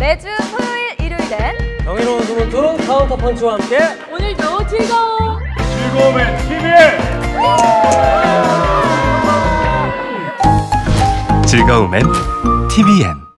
매주 토요일, 일요일엔 경이로운 소문투 카운터 펀치와 함께 오늘도 즐거움의 TVN 즐거움엔 TVN